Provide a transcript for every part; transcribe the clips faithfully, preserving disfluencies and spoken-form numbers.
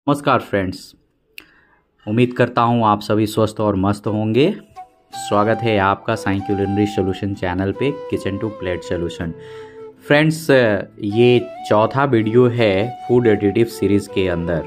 नमस्कार फ्रेंड्स, उम्मीद करता हूँ आप सभी स्वस्थ और मस्त होंगे। स्वागत है आपका साई क्यूलिनरी सॉल्यूशन चैनल पे, kitchen to plate solution. Friends, ये चौथा वीडियो है फूड एडिटिव सीरीज़ के अंदर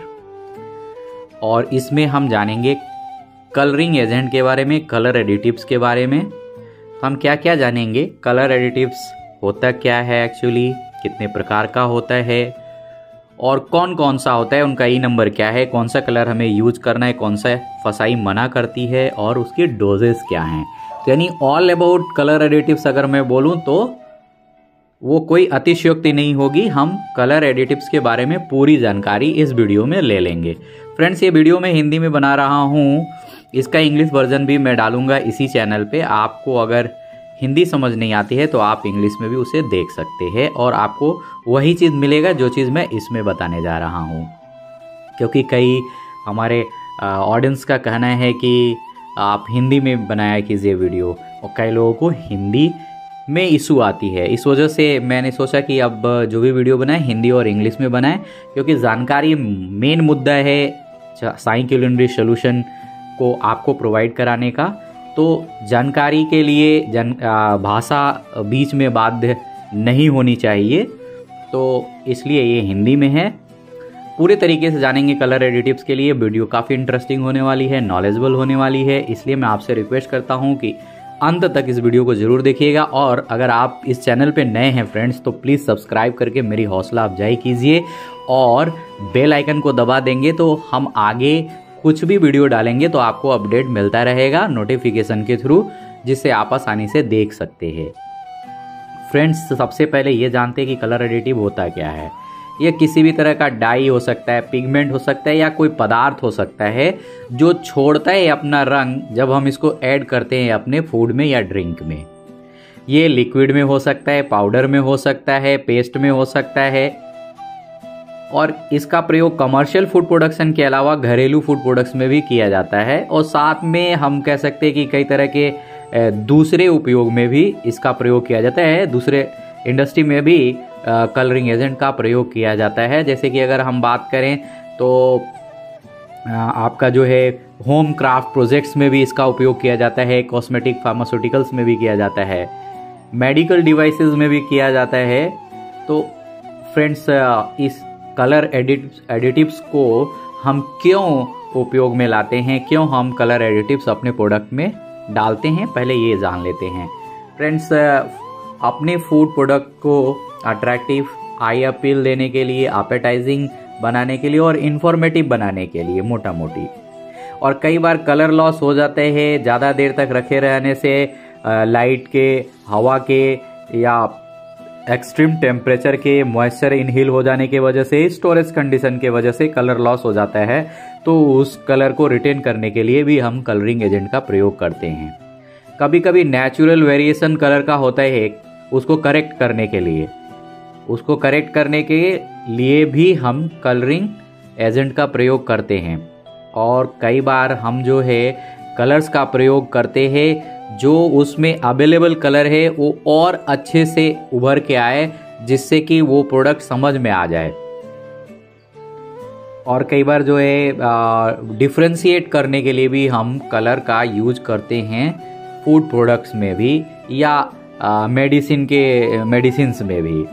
और इसमें हम जानेंगे कलरिंग एजेंट के बारे में, कलर एडिटिव्स के बारे में। तो हम क्या क्या जानेंगे, कलर एडिटिव्स होता क्या है एक्चुअली, कितने प्रकार का होता है और कौन कौन सा होता है, उनका ई नंबर क्या है, कौन सा कलर हमें यूज करना है, कौन सा फसाई मना करती है और उसकी डोजेस क्या हैं। तो यानी ऑल अबाउट कलर एडिटिव्स अगर मैं बोलूं तो वो कोई अतिशयोक्ति नहीं होगी। हम कलर एडिटिव्स के बारे में पूरी जानकारी इस वीडियो में ले लेंगे। फ्रेंड्स, ये वीडियो मैं हिंदी में बना रहा हूँ, इसका इंग्लिश वर्जन भी मैं डालूंगा इसी चैनल पे। आपको अगर हिंदी समझ नहीं आती है तो आप इंग्लिश में भी उसे देख सकते हैं और आपको वही चीज़ मिलेगा जो चीज़ मैं इसमें बताने जा रहा हूँ। क्योंकि कई हमारे ऑडियंस का कहना है कि आप हिंदी में बनाया कीजिए वीडियो, और कई लोगों को हिंदी में इशू आती है। इस वजह से मैंने सोचा कि अब जो भी वीडियो बनाए हिंदी और इंग्लिश में बनाएं, क्योंकि जानकारी मेन मुद्दा है साई क्यूलिनरी सॉल्यूशन को आपको प्रोवाइड कराने का। तो जानकारी के लिए जन भाषा बीच में बाध्य नहीं होनी चाहिए, तो इसलिए ये हिंदी में है। पूरे तरीके से जानेंगे कलर एडिटिव्स के लिए। वीडियो काफ़ी इंटरेस्टिंग होने वाली है, नॉलेजेबल होने वाली है, इसलिए मैं आपसे रिक्वेस्ट करता हूँ कि अंत तक इस वीडियो को ज़रूर देखिएगा। और अगर आप इस चैनल पे नए हैं फ्रेंड्स, तो प्लीज़ सब्सक्राइब करके मेरी हौसला अफजाई कीजिए और बेल आइकन को दबा देंगे तो हम आगे कुछ भी वीडियो डालेंगे तो आपको अपडेट मिलता रहेगा नोटिफिकेशन के थ्रू, जिससे आप आसानी से देख सकते हैं। फ्रेंड्स, सबसे पहले ये जानते हैं कि कलर एडिटिव होता क्या है। यह किसी भी तरह का डाई हो सकता है, पिगमेंट हो सकता है या कोई पदार्थ हो सकता है जो छोड़ता है अपना रंग जब हम इसको ऐड करते हैं अपने फूड में या ड्रिंक में। ये लिक्विड में हो सकता है, पाउडर में हो सकता है, पेस्ट में हो सकता है, और इसका प्रयोग कमर्शियल फूड प्रोडक्शन के अलावा घरेलू फूड प्रोडक्ट्स में भी किया जाता है। और साथ में हम कह सकते हैं कि कई तरह के दूसरे उपयोग में भी इसका प्रयोग किया जाता है। दूसरे इंडस्ट्री में भी कलरिंग एजेंट का प्रयोग किया जाता है। जैसे कि अगर हम बात करें तो आपका जो है होम क्राफ्ट प्रोजेक्ट्स में भी इसका उपयोग किया जाता है, कॉस्मेटिक फार्मास्यूटिकल्स में भी किया जाता है, मेडिकल डिवाइसेस में भी किया जाता है। तो फ्रेंड्स, इस कलर एडिट एडिटिव्स को हम क्यों उपयोग में लाते हैं, क्यों हम कलर एडिटिव्स अपने प्रोडक्ट में डालते हैं, पहले ये जान लेते हैं। फ्रेंड्स, अपने फूड प्रोडक्ट को अट्रैक्टिव, आई अपील देने के लिए, एपेटाइजिंग बनाने के लिए और इंफॉर्मेटिव बनाने के लिए मोटा मोटी। और कई बार कलर लॉस हो जाते हैं ज़्यादा देर तक रखे रहने से, लाइट के, हवा के या एक्सट्रीम टेम्परेचर के, मॉइस्चर इनहील हो जाने के वजह से, स्टोरेज कंडीशन के वजह से कलर लॉस हो जाता है। तो उस कलर को रिटेन करने के लिए भी हम कलरिंग एजेंट का प्रयोग करते हैं। कभी कभी नेचुरल वेरिएशन कलर का होता है, उसको करेक्ट करने के लिए उसको करेक्ट करने के लिए भी हम कलरिंग एजेंट का प्रयोग करते हैं। और कई बार हम जो है कलर्स का प्रयोग करते हैं जो उसमें अवेलेबल कलर है वो और अच्छे से उभर के आए, जिससे कि वो प्रोडक्ट समझ में आ जाए। और कई बार जो है डिफ्रेंशिएट करने के लिए भी हम कलर का यूज करते हैं फूड प्रोडक्ट्स में भी या मेडिसिन के मेडिसिन्स में भी,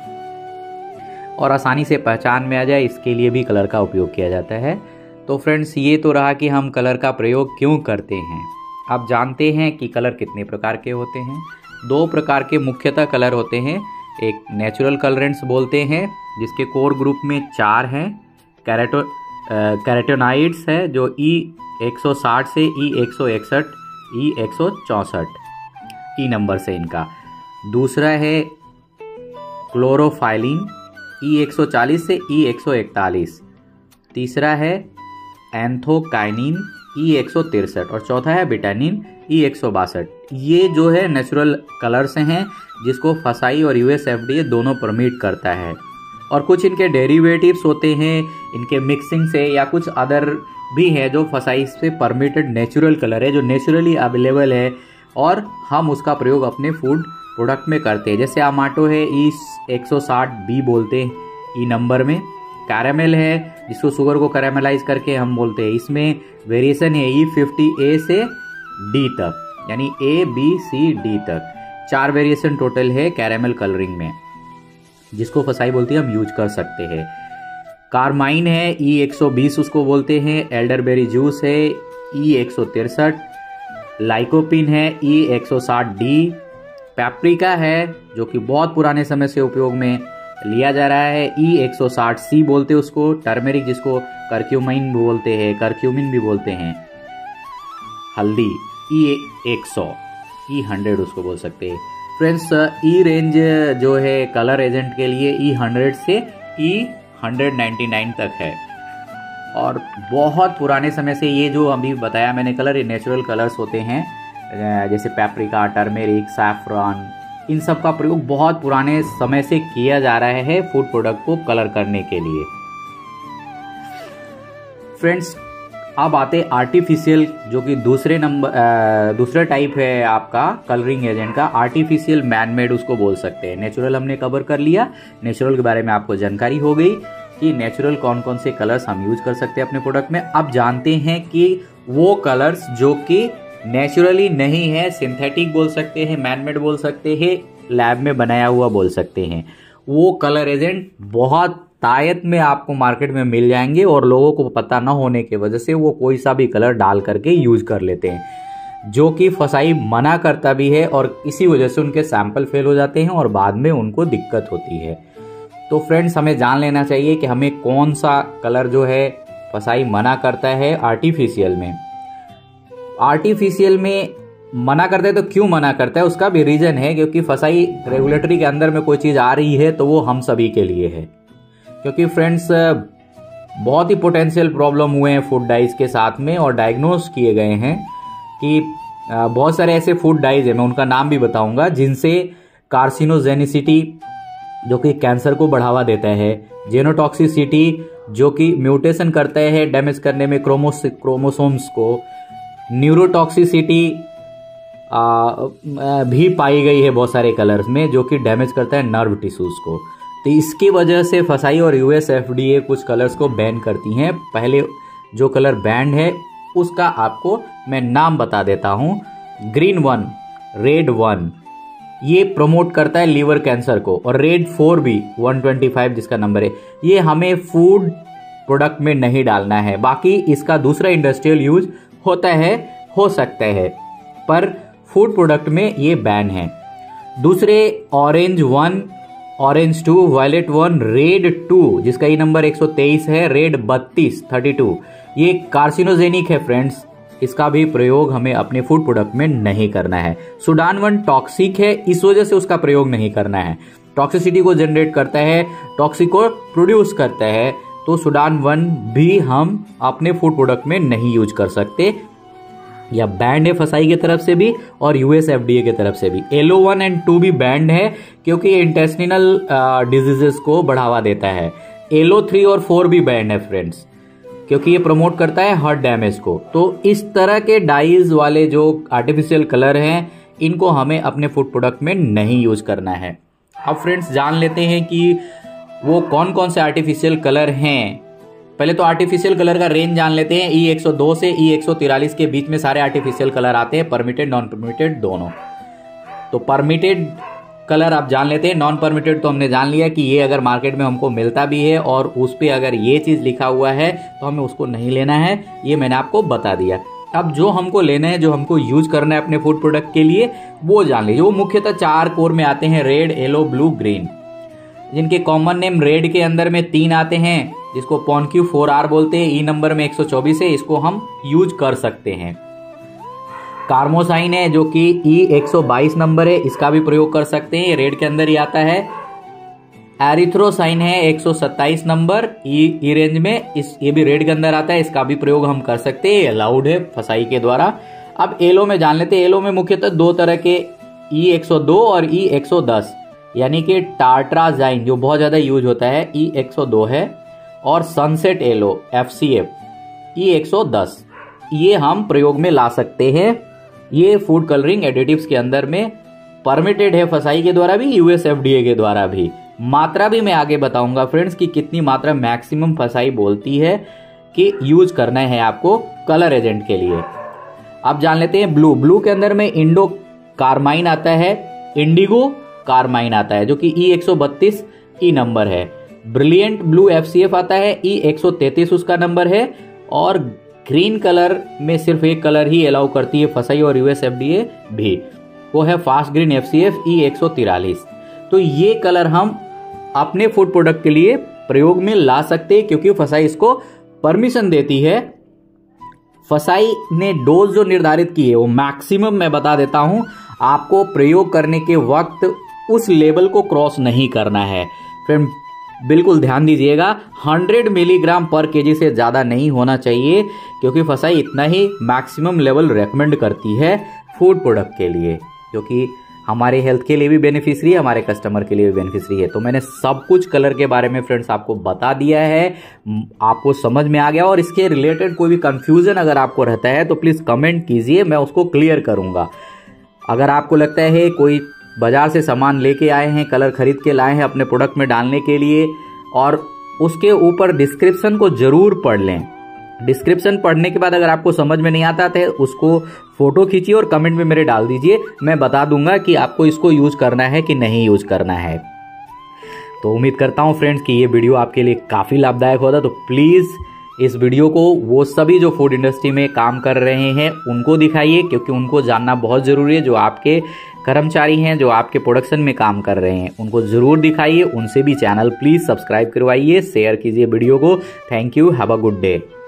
और आसानी से पहचान में आ जाए, इसके लिए भी कलर का उपयोग किया जाता है। तो फ्रेंड्स, ये तो रहा कि हम कलर का प्रयोग क्यों करते हैं। आप जानते हैं कि कलर कितने प्रकार के होते हैं। दो प्रकार के मुख्यतः कलर होते हैं। एक नेचुरल कलरेंट्स बोलते हैं, जिसके कोर ग्रुप में चार हैं। कैरेटो कैरेटोनाइड्स है जो ई एक सौ साठ से ई एक सौ इकसठ, ई एक सौ चौंसठ ई नंबर से इनका। दूसरा है क्लोरोफाइलिन, ई एक सौ चालीस से ई एक सौ इकतालीस। तीसरा है एंथोकाइनिन, ई एक सौ तिरसठ, और चौथा है विटानिन, ई एक सौ बासठ। ये जो है नेचुरल कलर्स हैं जिसको फसाई और यूएसएफडीए दोनों परमिट करता है। और कुछ इनके डेरिवेटिव्स होते हैं, इनके मिक्सिंग से या कुछ अदर भी है जो फसाई से परमिटेड नेचुरल कलर है, जो नेचुरली अवेलेबल है और हम उसका प्रयोग अपने फूड प्रोडक्ट में करते हैं। जैसे अमाटो है, ई एक सौ साठ बी बोलते हैं ई नंबर में। कैरामेल है जिसको शुगर को कैरामलाइज करके हम बोलते हैं। इसमें वेरिएशन है ई फिफ्टी ए से डी तक, यानी ए बी सी डी तक चार वेरिएशन टोटल है कैरामल कलरिंग में, जिसको फसाई बोलती है, हम यूज कर सकते हैं। कारमाइन है ई एक सौ बीस उसको बोलते हैं। एल्डरबेरी जूस है ई एक सौ तिरसठ। लाइकोपिन है ई एक सौ साठ डी। पैप्रिका है जो कि बहुत पुराने समय से उपयोग में लिया जा रहा है, ई एक सौ साठ सी बोलते हैं उसको। टर्मेरिक जिसको करक्यूमिन भी बोलते हैं, करक्यूमिन भी बोलते हैं। हल्दी ई एक सौ, ई हंड्रेड उसको बोल सकते हैं। फ्रेंड्स, ई रेंज जो है कलर एजेंट के लिए ई हंड्रेड से ई हंड्रेड नाइन्टी नाइन तक है, और बहुत पुराने समय से ये जो अभी बताया मैंने कलर, ये नेचुरल कलर्स होते हैं, जैसे पैप्रिका, टर्मेरिक, सैफरन, इन सब का प्रयोग बहुत पुराने समय से किया जा रहा है फूड प्रोडक्ट को कलर करने के लिए। फ्रेंड्स, अब आते आर्टिफिशियल, जो कि दूसरे नंबर दूसरा टाइप है आपका कलरिंग एजेंट का। आर्टिफिशियल मैनमेड उसको बोल सकते हैं। नेचुरल हमने कवर कर लिया, नेचुरल के बारे में आपको जानकारी हो गई कि नेचुरल कौन कौन से कलर्स हम यूज कर सकते हैं अपने प्रोडक्ट में। अब जानते हैं कि वो कलर्स जो कि नेचुरली नहीं है, सिंथेटिक बोल सकते हैं, मैनमेड बोल सकते हैं, लैब में बनाया हुआ बोल सकते हैं, वो कलर एजेंट बहुत तायत में आपको मार्केट में मिल जाएंगे, और लोगों को पता न होने की वजह से वो कोई सा भी कलर डाल करके यूज कर लेते हैं, जो कि फसाई मना करता भी है, और इसी वजह से उनके सैंपल फेल हो जाते हैं और बाद में उनको दिक्कत होती है। तो फ्रेंड्स, हमें जान लेना चाहिए कि हमें कौन सा कलर जो है फसाई मना करता है आर्टिफिशियल में। आर्टिफिशियल में मना करता है तो क्यों मना करता है, उसका भी रीजन है, क्योंकि फसाई रेगुलेटरी के अंदर में कोई चीज आ रही है तो वो हम सभी के लिए है। क्योंकि फ्रेंड्स, बहुत ही पोटेंशियल प्रॉब्लम हुए हैं फूड डाइज के साथ में, और डायग्नोस किए गए हैं कि बहुत सारे ऐसे फूड डाइज है, मैं उनका नाम भी बताऊंगा, जिनसे कार्सिनोजेनिसिटी जो कि कैंसर को बढ़ावा देता है, जेनोटॉक्सिसिटी जो कि म्यूटेशन करता है डैमेज करने में क्रोमोस क्रोमोसोम्स को, न्यूरोटॉक्सिसिटी भी पाई गई है बहुत सारे कलर्स में, जो कि डैमेज करता है नर्व टिश्यूज को। तो इसकी वजह से फसाई और यूएस एफडीए कुछ कलर्स को बैन करती हैं। पहले जो कलर बैन है उसका आपको मैं नाम बता देता हूं। ग्रीन वन, रेड वन, ये प्रमोट करता है लीवर कैंसर को, और रेड फोर भी वन ट्वेंटी फाइव जिसका नंबर है, ये हमें फूड प्रोडक्ट में नहीं डालना है। बाकी इसका दूसरा इंडस्ट्रियल यूज होता है, हो सकता है, पर फूड प्रोडक्ट में ये बैन है। दूसरे orange one, orange two, violet one, red two जिसका ये नंबर एक सौ तेईस है, रेड बत्तीस थर्टी टू, ये कार्सिनोजेनिक है फ्रेंड्स, इसका भी प्रयोग हमें अपने फूड प्रोडक्ट में नहीं करना है। सुडान वन टॉक्सिक है, इस वजह से उसका प्रयोग नहीं करना है, टॉक्सिसिटी को जनरेट करता है, टॉक्सिक को प्रोड्यूस करता है, तो सुडान वन भी हम अपने फूड प्रोडक्ट में नहीं यूज कर सकते, या बैंड है फसाई की तरफ से भी और यूएस एफडीए की तरफ से भी। एलो वन एंड टू भी बैंड है, क्योंकि ये इंटेस्टिनल डिजीजेस को बढ़ावा देता है। एलो थ्री और फोर भी बैंड है फ्रेंड्स, क्योंकि ये प्रमोट करता है हार्ट डैमेज को। तो इस तरह के डाइज वाले जो आर्टिफिशियल कलर हैं, इनको हमें अपने फूड प्रोडक्ट में नहीं यूज करना है। अब फ्रेंड्स, जान लेते हैं कि वो कौन कौन से आर्टिफिशियल कलर हैं। पहले तो आर्टिफिशियल कलर का रेंज जान लेते हैं। ई एक सौ दो से ई एक सौ तिरालीस के बीच में सारे आर्टिफिशियल कलर आते हैं, परमिटेड नॉन परमिटेड दोनों। तो परमिटेड कलर आप जान लेते हैं। नॉन परमिटेड तो हमने जान लिया कि ये अगर मार्केट में हमको मिलता भी है और उस पर अगर ये चीज़ लिखा हुआ है तो हमें उसको नहीं लेना है, ये मैंने आपको बता दिया। अब जो हमको लेना है, जो हमको यूज करना है अपने फूड प्रोडक्ट के लिए, वो जान लीजिए। वो मुख्यतः चार कोर में आते हैं, रेड, येलो, ब्लू, ग्रीन, जिनके कॉमन नेम रेड के अंदर में तीन आते हैं, जिसको पॉनक्यू फोर आर बोलते हैं। ई नंबर में एक सौ चौबीस है, इसको हम यूज कर सकते हैं। कार्मोसाइन है जो कि ई एक सौ बाईस नंबर है, इसका भी प्रयोग कर सकते हैं, रेड के अंदर ही आता है। एरिथ्रोसाइन है एक सौ सत्ताईस नंबर, ई ई रेंज में, इस ये भी रेड के अंदर आता है, इसका भी प्रयोग हम कर सकते हैं, अलाउड है फसाई के द्वारा। अब एलो में जान लेते हैं। एलो में मुख्यतः दो तरह के, ई एक सौ दो और ई एक सौ दस, यानी कि टार्ट्राजाइन जो बहुत ज्यादा यूज होता है, ई एक सौ दो है, और sunset yellow F C F E एक सौ दस, ये हम प्रयोग में ला सकते हैं। ये फूड कलरिंग एडिटिव्स के अंदर में परमिटेड है फसाई के द्वारा भी, यूएस एफडीए के द्वारा भी। मात्रा भी मैं आगे बताऊंगा फ्रेंड्स कि कितनी मात्रा मैक्सिमम फसाई बोलती है कि यूज करना है आपको कलर एजेंट के लिए। अब जान लेते हैं ब्लू। ब्लू के अंदर में इंडो कार्माइन आता है, इंडिगो कार्माइन आता है जो कि ई एक सौ बत्तीस ई नंबर है। Brilliant blue F C F आता है, ई एक सौ तैंतीस उसका नंबर है। और ग्रीन कलर में सिर्फ एक कलर ही अलाउ करती है फसाई और यूएस एफ डी ए भी, वो है fast green F C F E एक सौ तिरालीस। तो ये कलर हम अपने फूड प्रोडक्ट के लिए प्रयोग में ला सकते हैं क्योंकि फसाई इसको परमिशन देती है। फसाई ने डोज जो निर्धारित की है वो मैक्सिमम मैं बता देता हूं, आपको प्रयोग करने के वक्त उस लेवल को क्रॉस नहीं करना है। फ्रेंड बिल्कुल ध्यान दीजिएगा, सौ मिलीग्राम पर केजी से ज्यादा नहीं होना चाहिए क्योंकि फसाई इतना ही मैक्सिमम लेवल रेकमेंड करती है फूड प्रोडक्ट के लिए, जो कि हमारे हेल्थ के लिए भी बेनिफिशियरी है, हमारे कस्टमर के लिए भी बेनिफिशियरी है। तो मैंने सब कुछ कलर के बारे में फ्रेंड्स आपको बता दिया है, आपको समझ में आ गया। और इसके रिलेटेड कोई भी कंफ्यूजन अगर आपको रहता है तो प्लीज कमेंट कीजिए, मैं उसको क्लियर करूंगा। अगर आपको लगता है कोई बाजार से सामान लेके आए हैं, कलर खरीद के लाए हैं अपने प्रोडक्ट में डालने के लिए, और उसके ऊपर डिस्क्रिप्शन को जरूर पढ़ लें। डिस्क्रिप्शन पढ़ने के बाद अगर आपको समझ में नहीं आता तो उसको फोटो खींचिए और कमेंट में मेरे डाल दीजिए, मैं बता दूंगा कि आपको इसको यूज करना है कि नहीं यूज करना है। तो उम्मीद करता हूं फ्रेंड्स कि ये वीडियो आपके लिए काफी लाभदायक होगा। तो प्लीज इस वीडियो को वो सभी जो फूड इंडस्ट्री में काम कर रहे हैं उनको दिखाइए, क्योंकि उनको जानना बहुत जरूरी है। जो आपके कर्मचारी हैं, जो आपके प्रोडक्शन में काम कर रहे हैं, उनको जरूर दिखाइए। उनसे भी चैनल प्लीज सब्सक्राइब करवाइए, शेयर कीजिए वीडियो को। Thank you, have a good day.